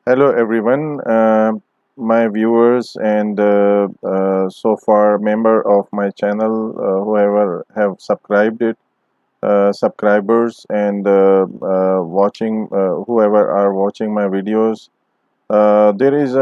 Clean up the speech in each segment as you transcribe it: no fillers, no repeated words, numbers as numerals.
Hello everyone, my viewers and so far member of my channel, whoever have subscribed it, subscribers and watching, whoever are watching my videos. There is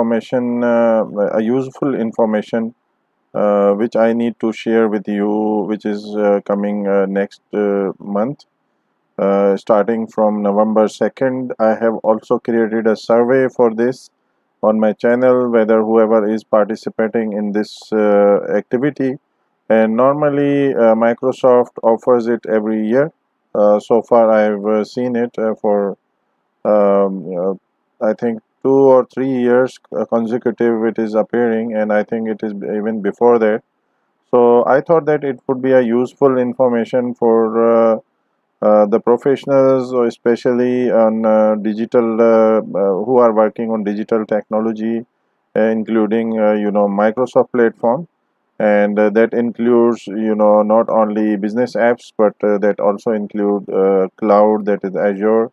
a useful information which I need to share with you, which is coming next month. Starting from November 2nd, I have also created a survey for this on my channel, whether whoever is participating in this activity. And normally Microsoft offers it every year. So far I have seen it for I think 2 or 3 years consecutive it is appearing, and I think it is even before that. So I thought that it would be a useful information for the professionals, or especially on digital, who are working on digital technology, including Microsoft platform, and that includes not only business apps, but that also include cloud, that is Azure.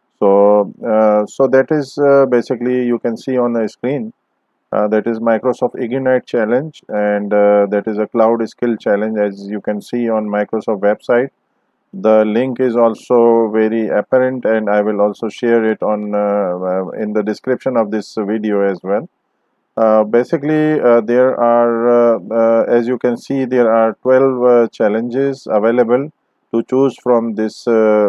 So that is basically, you can see on the screen, that is Microsoft Ignite challenge, and that is a cloud skill challenge, as you can see on Microsoft website. The link is also very apparent, and I will also share it on in the description of this video as well. Basically, there are, as you can see, there are 12 challenges available to choose from this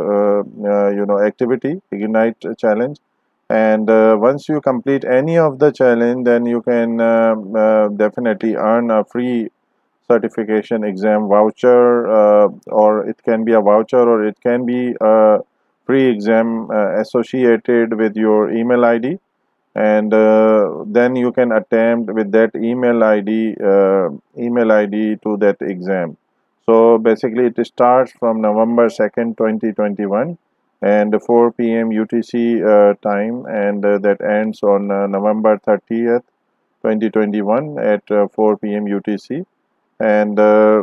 activity, Ignite challenge. And once you complete any of the challenge, then you can definitely earn a free certification exam voucher, or it can be a voucher, or it can be a free exam associated with your email ID, and then you can attempt with that email ID to that exam. So basically it starts from November 2nd 2021 and 4 p.m. UTC time, and that ends on November 30th 2021 at 4 p.m. UTC. And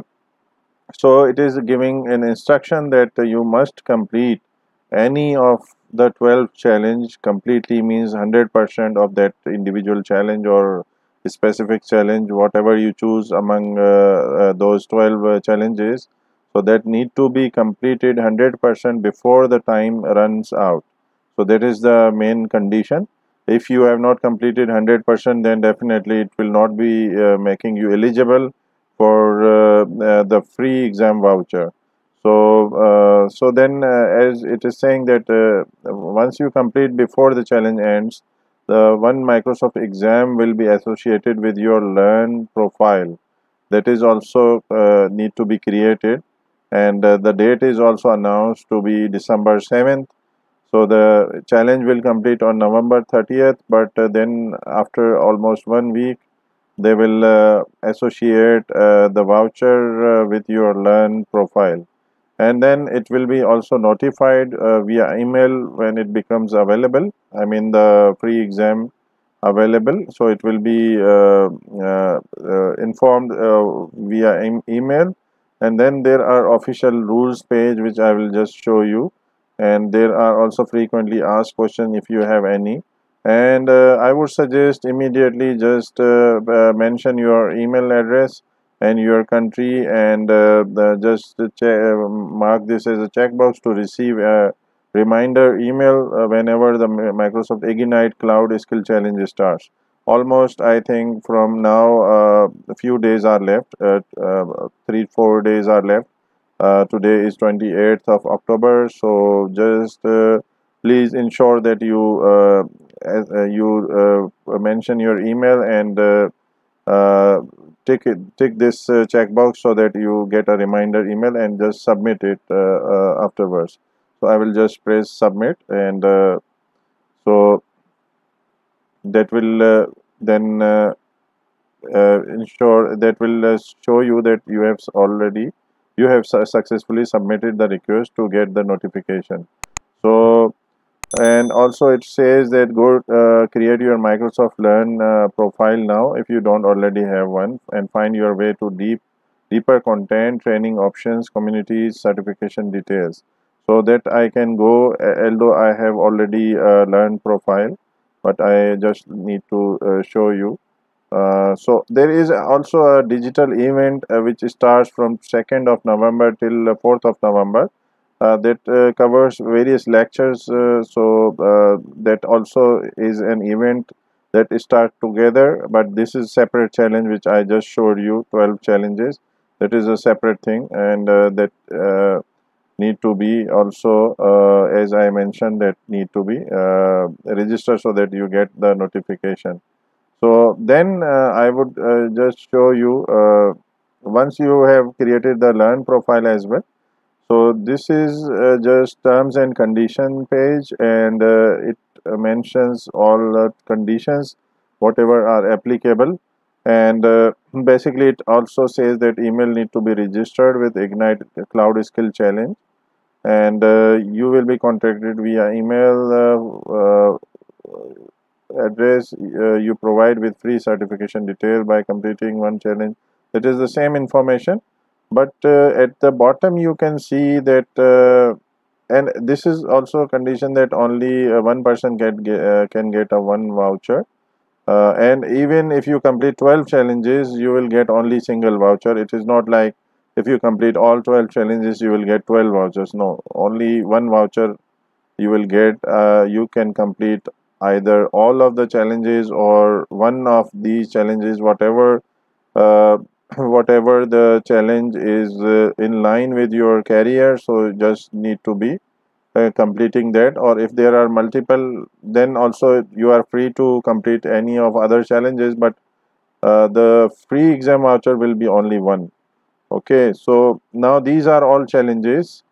so it is giving an instruction that you must complete any of the 12 challenge completely, means 100% of that individual challenge or specific challenge, whatever you choose among those 12 challenges. So that need to be completed 100% before the time runs out. So that is the main condition. If you have not completed 100%, then definitely it will not be making you eligible for the free exam voucher. So then, as it is saying that once you complete before the challenge ends, the one Microsoft exam will be associated with your Learn profile. That is also need to be created, and the date is also announced to be December 7th. So the challenge will complete on November 30th, but then after almost 1 week, they will associate the voucher with your Learn profile, and then it will be also notified via email when it becomes available. I mean the free exam available, so it will be informed via email. And then there are official rules page, which I will just show you, and there are also frequently asked questions if you have any. And I would suggest immediately just mention your email address and your country, and just mark this as a checkbox to receive a reminder email whenever the Microsoft Ignite Cloud Skill Challenge starts. Almost, I think, from now a few days are left, 3-4 days are left. Today is 28th of October, so just please ensure that you mention your email, and tick this checkbox so that you get a reminder email, and just submit it afterwards. So I will just press submit, and so that will then ensure that will show you that you have successfully submitted the request to get the notification. So, and also it says that go create your Microsoft Learn profile now if you don't already have one, and find your way to deeper content, training options, communities, certification details. So that I can go, although I have already learned profile, but I just need to show you. So there is also a digital event which starts from 2nd of November till 4th of November, that covers various lectures. That also is an event that start together, but this is separate challenge which I just showed you, 12 challenges. That is a separate thing, and that need to be also, as I mentioned, that need to be registered so that you get the notification. So then I would just show you, once you have created the learn profile as well. So this is just terms and condition page, and it mentions all conditions whatever are applicable, and basically it also says that email need to be registered with Ignite Cloud Skill Challenge, and you will be contacted via email address you provide with free certification detail by completing one challenge. That is the same information, but at the bottom you can see that, and this is also a condition that only one person can get a one voucher, and even if you complete 12 challenges you will get only single voucher. It is not like if you complete all 12 challenges you will get 12 vouchers. No, only one voucher you will get. You can complete either all of the challenges or one of these challenges, whatever uh, whatever the challenge is in line with your career, so just need to be completing that. Or if there are multiple, then also you are free to complete any of other challenges, but the free exam voucher will be only one. Okay, so now these are all challenges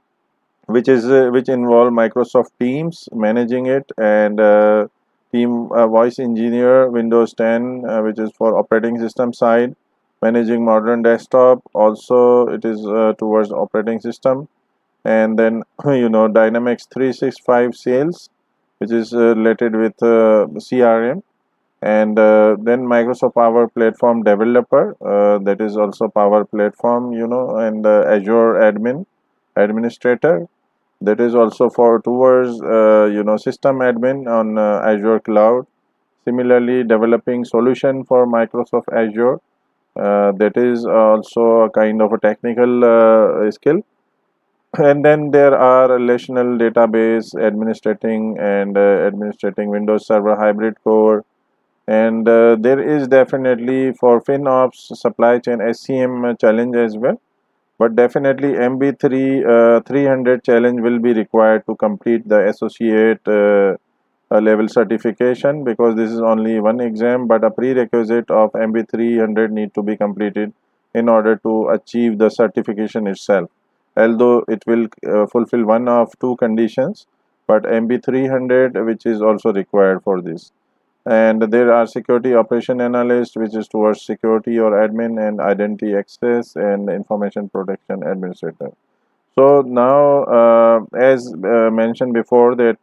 which involve Microsoft Teams, managing it, and team voice engineer, Windows 10, which is for operating system side, managing modern desktop, also it is towards operating system, and then Dynamics 365 sales, which is related with CRM, and then Microsoft Power Platform developer, that is also Power Platform, and Azure administrator, that is also for towards system admin on Azure cloud. Similarly, developing solution for Microsoft Azure, that is also a kind of a technical skill. And then there are relational database administrating, and administrating Windows Server hybrid core, and there is definitely for FinOps supply chain SCM challenge as well, but definitely MB3 300 challenge will be required to complete the associate level certification, because this is only one exam, but a prerequisite of MB 300 need to be completed in order to achieve the certification itself. Although it will fulfill one of two conditions, but MB 300 which is also required for this. And there are security operation analyst, which is towards security or admin, and identity access and information protection administrator. So now, as mentioned before, that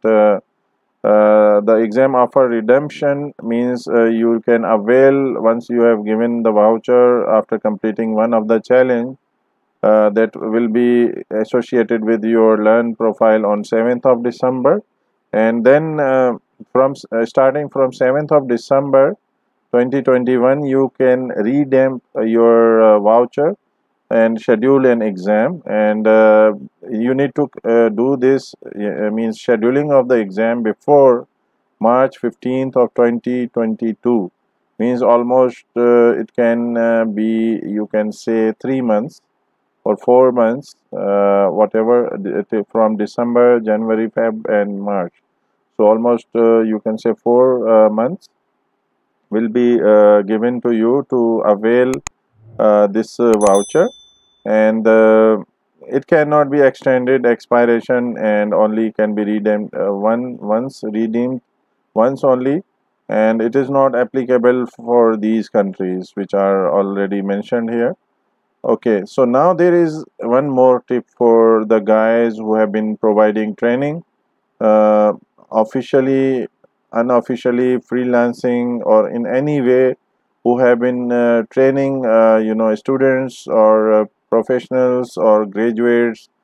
the exam offer redemption means you can avail once you have given the voucher after completing one of the challenge that will be associated with your learn profile on 7th of December, and then from starting from 7th of December 2021 you can redeem your voucher and schedule an exam, and you need to do this, means scheduling of the exam before March 15th of 2022, means almost it can be, you can say, 3 months or 4 months, whatever, from December, January, Feb, and March. So almost you can say 4 months will be given to you to avail this voucher, and it cannot be extended expiration, and only can be redeemed once, redeemed once only, and it is not applicable for these countries which are already mentioned here. Okay, so now there is one more tip for the guys who have been providing training, uh, officially, unofficially, freelancing, or in any way, who have been training students or professionals or graduates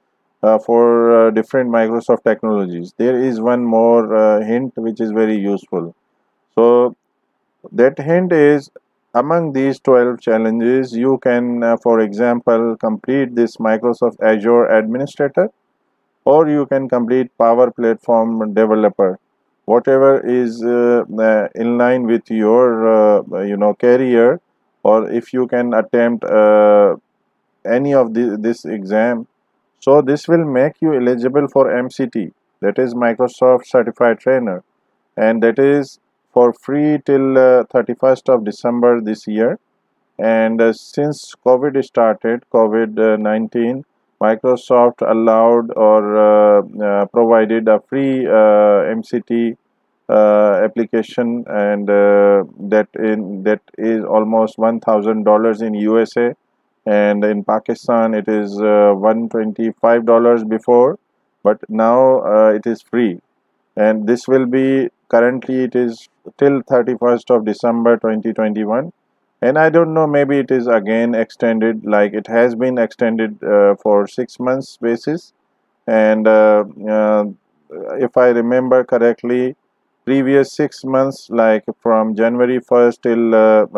for different Microsoft technologies. There is one more hint which is very useful. So that hint is, among these 12 challenges, you can, for example, complete this Microsoft Azure Administrator, or you can complete Power Platform Developer, whatever is in line with your career, or if you can attempt any of this exam. So this will make you eligible for MCT, that is Microsoft Certified Trainer, and that is for free till 31st of December this year. And since COVID started, COVID-19, Microsoft allowed or provided a free MCT application, and that is almost $1,000 in USA, and in Pakistan it is $125 before, but now it is free, and this will be, currently it is till 31st of December 2021, and I don't know, maybe it is again extended, like it has been extended for 6 months basis. And if I remember correctly, previous 6 months, like from January 1st till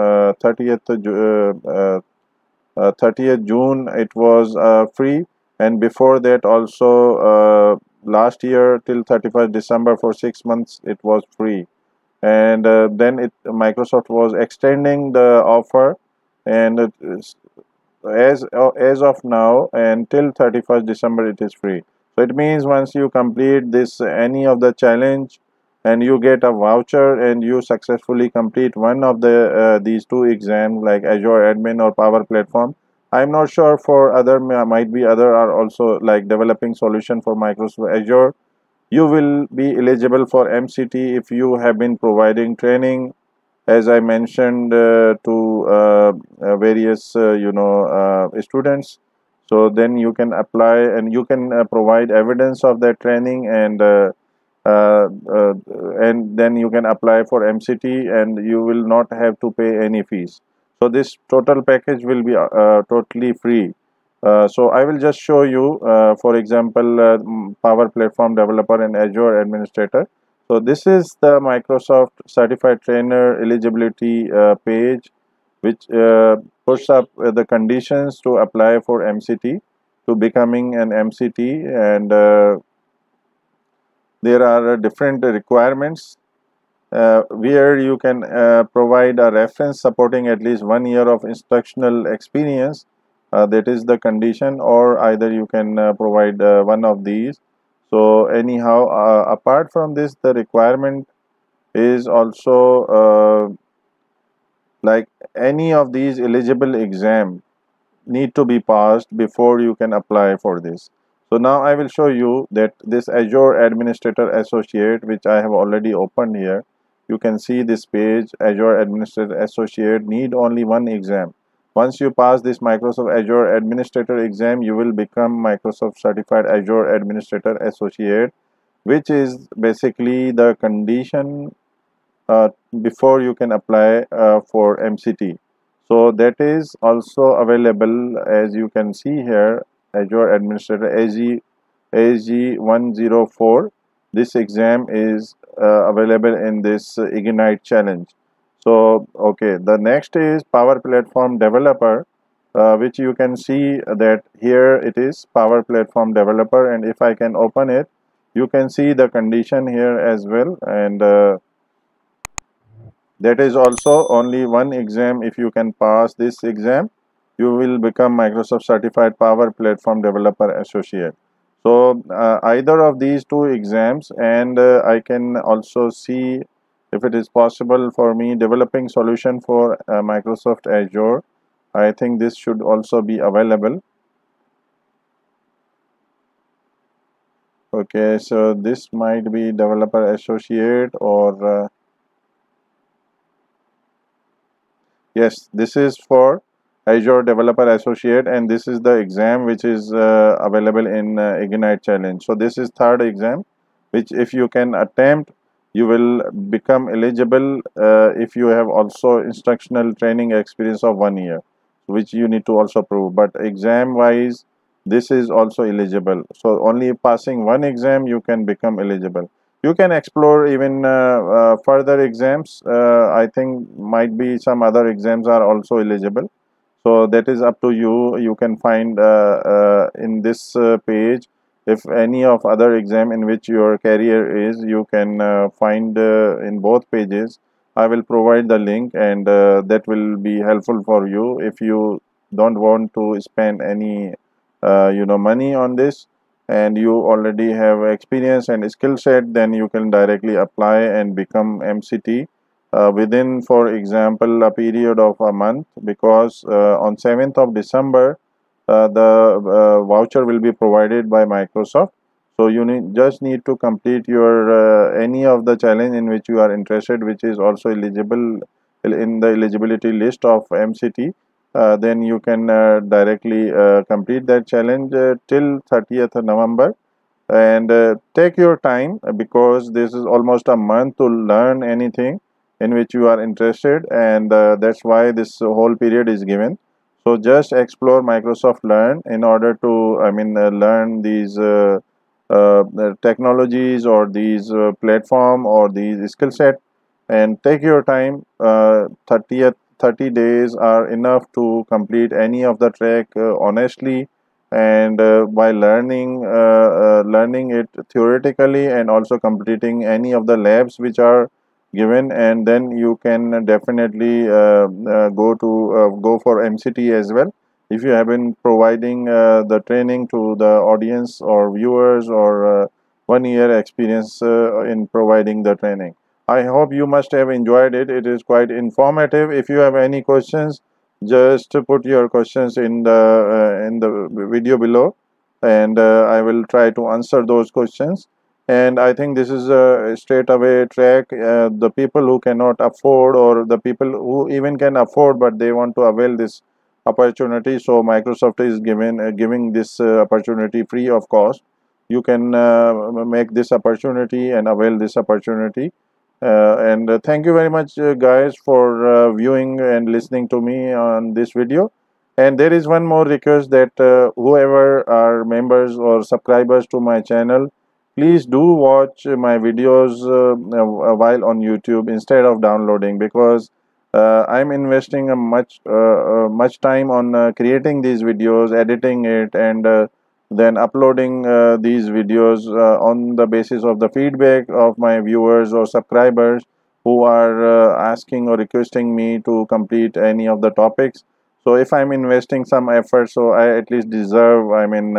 30th June, it was free, and before that also, last year till 31st December, for 6 months it was free. And then Microsoft was extending the offer, and as of now until 31st December it is free. So it means once you complete this any of the challenge, and you get a voucher, and you successfully complete one of the these two exams, like Azure Admin or Power Platform. I'm not sure for other, might be other are also, like developing solution for Microsoft Azure. You will be eligible for MCT if you have been providing training, as I mentioned, to various students. So then you can apply, and you can provide evidence of that training, uh, uh, and then you can apply for MCT, and you will not have to pay any fees. So this total package will be totally free. So I will just show you, for example, Power Platform Developer and Azure Administrator. So this is the Microsoft Certified Trainer eligibility page, which puts up the conditions to apply for MCT, to becoming an MCT, and there are different requirements where you can provide a reference supporting at least 1 year of instructional experience. That is the condition, or either you can provide one of these. So anyhow, apart from this, the requirement is also like any of these eligible exam need to be passed before you can apply for this. So now I will show you that this Azure Administrator Associate, which I have already opened here, you can see this page, Azure Administrator Associate, need only one exam. Once you pass this Microsoft Azure Administrator exam, you will become Microsoft Certified Azure Administrator Associate, which is basically the condition uh, before you can apply for MCT. So that is also available, as you can see here, Azure Administrator AG104. This exam is available in this Ignite challenge. So okay, the next is Power Platform Developer, which you can see that here it is Power Platform Developer, and if I can open it, you can see the condition here as well, and that is also only one exam. If you can pass this exam, you will become Microsoft Certified Power Platform Developer Associate. So either of these two exams, and I can also see if it is possible for me developing solution for Microsoft Azure. I think this should also be available. Okay, so this might be developer associate, or yes, this is for Azure Developer Associate, and this is the exam which is available in Ignite Challenge. So this is third exam, which if you can attempt, you will become eligible if you have also instructional training experience of 1 year, which you need to also prove. But exam wise, this is also eligible. So only passing one exam you can become eligible. You can explore even further exams. I think might be some other exams are also eligible. So that is up to you. You can find in this page if any of other exam in which your career is, you can find in both pages. I will provide the link, and that will be helpful for you if you don't want to spend any money on this, and you already have experience and skill set. Then you can directly apply and become MCT within, for example, a period of a month, because on 7th of December the voucher will be provided by Microsoft. So you just need to complete your any of the challenge in which you are interested, which is also eligible in the eligibility list of MCT. Then you can directly complete that challenge till 30th November, and take your time, because this is almost a month to learn anything in which you are interested, and that's why this whole period is given. So just explore Microsoft Learn in order to learn these technologies or these platform or these skill set, and take your time. 30 days are enough to complete any of the track honestly, and by learning it theoretically and also completing any of the labs which are given, and then you can definitely go for MCT as well, if you have been providing the training to the audience or viewers, or 1 year experience in providing the training. I hope you must have enjoyed it. It is quite informative. If you have any questions, just put your questions in the video below, and I will try to answer those questions. And I think this is a straight away track. The people who cannot afford, or the people who even can afford but they want to avail this opportunity, so Microsoft is giving this opportunity free of cost. You can make this opportunity and avail this opportunity. And thank you very much, guys, for viewing and listening to me on this video. And there is one more request, that whoever are members or subscribers to my channel, please do watch my videos while on YouTube instead of downloading, because I'm investing a much time on creating these videos, editing it, and then uploading these videos on the basis of the feedback of my viewers or subscribers who are asking or requesting me to complete any of the topics. So if I'm investing some effort, so I at least deserve,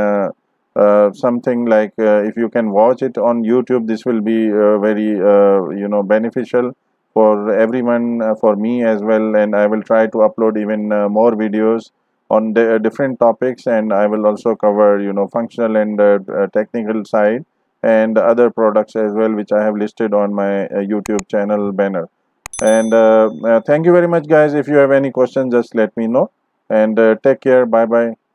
something like, if you can watch it on YouTube, this will be very beneficial for everyone, for me as well. And I will try to upload even more videos on the different topics, and I will also cover functional and technical side, and other products as well, which I have listed on my YouTube channel banner. And thank you very much, guys. If you have any questions, just let me know, and take care. Bye bye.